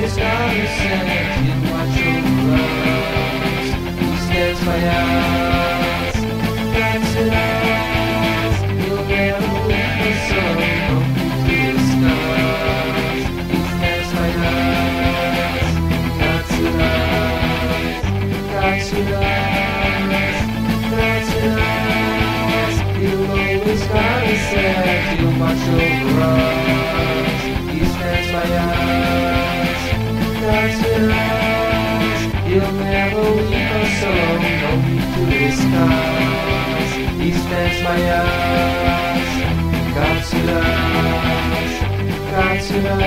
always gonna send you my true love. He stands by us, that's it us. He'll never leave us alone to discuss. He stands by us, that's it us, that's it us, that's it us. He'll always gonna send you my true love. He stands by us, God's with us. He'll never leave us alone, no need to discuss. He stands by us, God's with us, God's with us.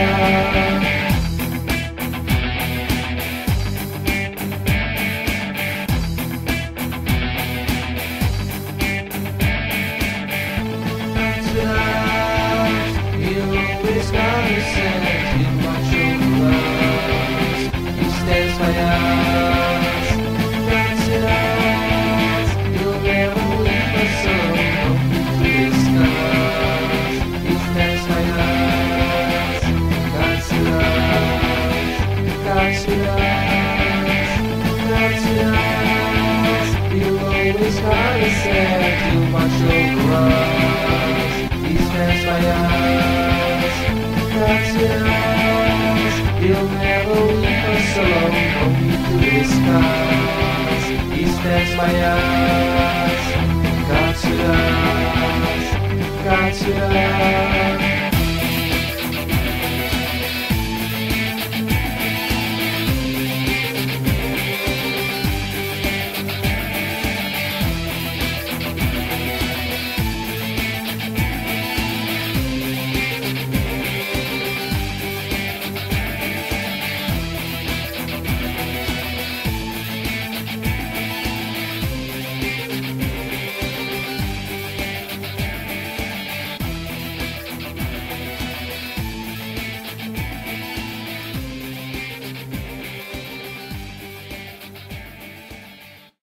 He's gonna send you my true love. He stands by us, that's it us. He'll never leave us alone, no need to discuss. He stands by us, that's it us, that's it us, that's it us. He'll always gonna send you my true love. He stands by us, that's it us. He'll never leave us alone, no need to discuss. He stands by us, God's with us, God's with us.